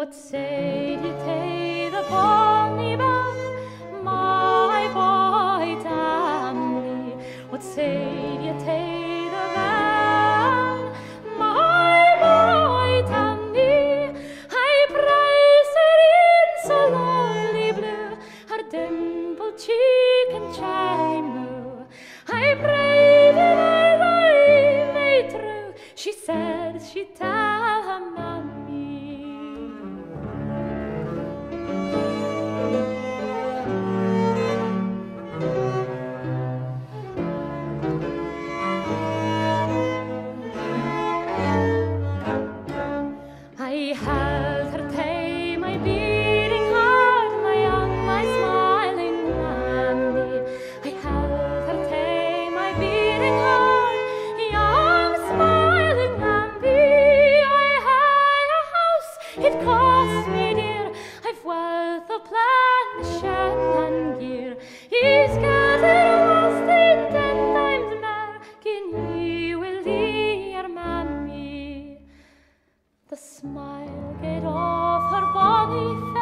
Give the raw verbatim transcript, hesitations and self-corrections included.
What say you to the bonny man, my boy Tammy? What say you to the man, my boy Tammy? I praise her in so lovely blue, her dimpled cheek and chime. I prayed that I may true. She said she'd tell her mammy. I held her tay, my beating heart, my young, my smiling mammy. I held her tay, my beating heart, young, smiling mammy. I had a house, it cost me dear. I've wealth of plantation and gear. He's gathered was in ten times more, kin ye will hear mammy. The smile get off her bonny face.